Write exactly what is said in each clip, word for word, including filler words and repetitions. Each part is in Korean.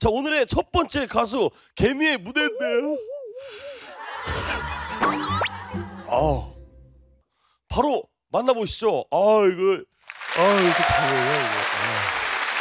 자, 오늘의 첫 번째 가수 개미의 무대인데요. 아, 바로 만나보시죠. 아, 이거 아, 이렇게 잘해요, 이거. 아.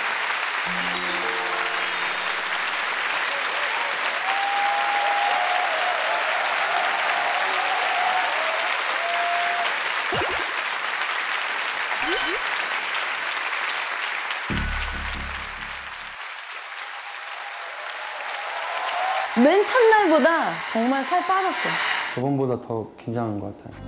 맨 첫날보다 정말 살 빠졌어요. 저번보다 더 긴장한 것 같아요.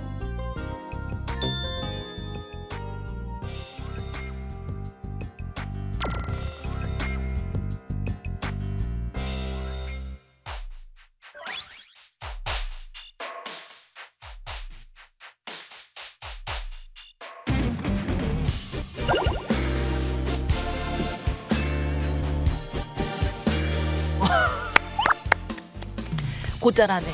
곧잘하네.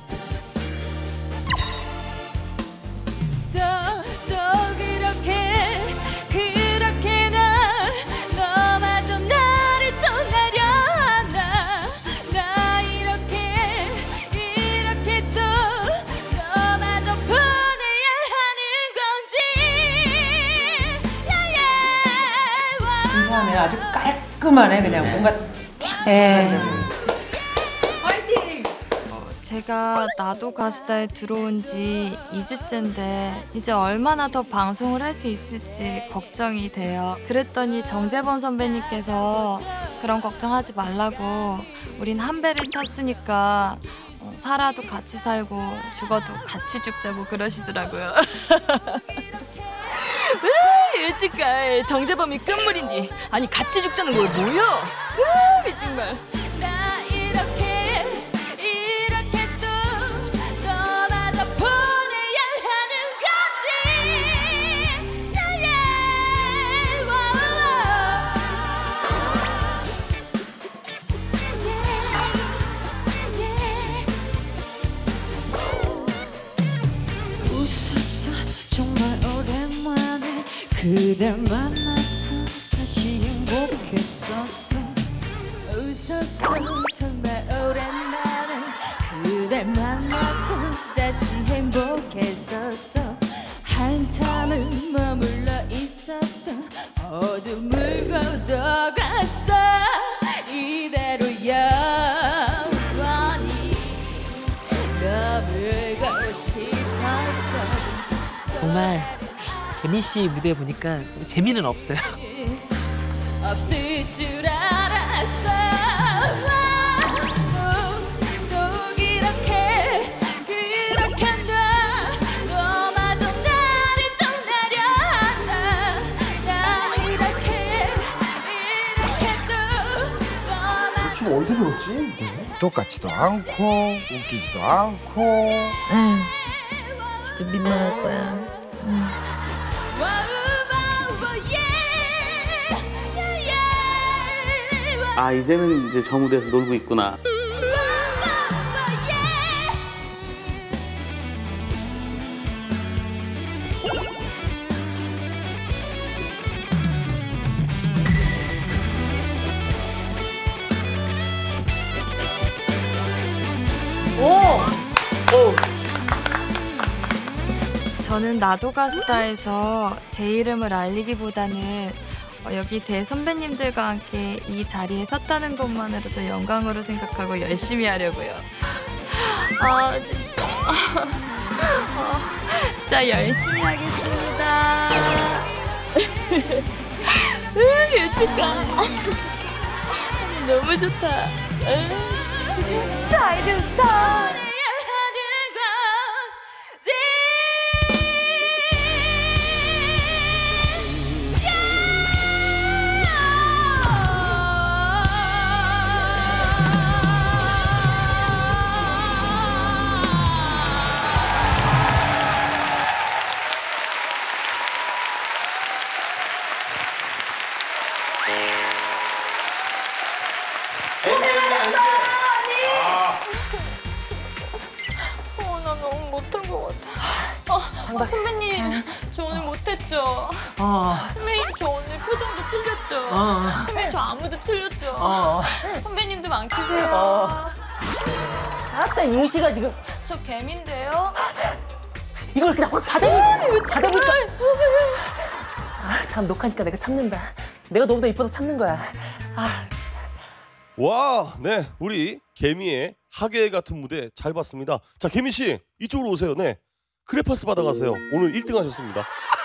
또, 또 그렇게 그렇게 나 너마저 나를 떠나려나 나 이렇게 이렇게 또 너마저 보내야 하는 건지 감사하네. 아주 깔끔하네. 그냥 뭔가 쫙 제가 나도 가수다에 들어온 지 이 주째인데 이제 얼마나 더 방송을 할 수 있을지 걱정이 돼요. 그랬더니 정재범 선배님께서 그런 걱정하지 말라고 우린 한 배를 탔으니까 어, 살아도 같이 살고 죽어도 같이 죽자고 그러시더라고요. 일찍갈 정재범이 끝물인디 아니 같이 죽자는 걸 뭐야? 정말. 나 이렇게 웃었어 정말 오랜만에 그댈 만나서 다시 행복했었어. 웃었어 정말 오랜만에 그댈 만나서 다시 행복했었어. 한참을 머물러 있었던 어둠을 걷어갔어. 이대로 영원히 머물고 싶었어. 정말 개미 씨 무대 보니까 재미는 없어요. 없을 줄 알았어. 또 그렇게 그렇게 나 너마저 나를 떠나려 하나 나 이렇게 이렇게 또 너마저 춤 어디서 배웠지? 똑같지도 않고 웃기지도 않고. 아유, 진짜 민망할 거야. 음. 아 이제는 이제 저 무대에서 놀고 있구나. 저는 나도 가수다에서 제 이름을 알리기보다는 어, 여기 대선배님들과 함께 이 자리에 섰다는 것만으로도 영광으로 생각하고 열심히 하려고요. 아 진짜. 어, 자 열심히 하겠습니다. 유치가 너무 좋다. 진짜 아이디어 좋다. 어, 나 너무 못한 것 같아. 어, 어, 선배님, 저 오늘 못했죠? 어. 선배님, 저 오늘 표정도 틀렸죠? 어. 선배님, 저 안무도 틀렸죠? 어. 선배님, 좀 안 키세요. 어. 아따 이유지가 지금 저 개미인데요. 이걸 그냥 확 받아볼 받아볼까? 아 다음 녹화니까 내가 참는다. 내가 너보다 이뻐서 참는 거야. 아 진짜. 와, 네, 우리 개미의 하계 같은 무대 잘 봤습니다. 자, 개미 씨 이쪽으로 오세요. 네, 크레파스 받아가세요. 오늘 일 등 하셨습니다.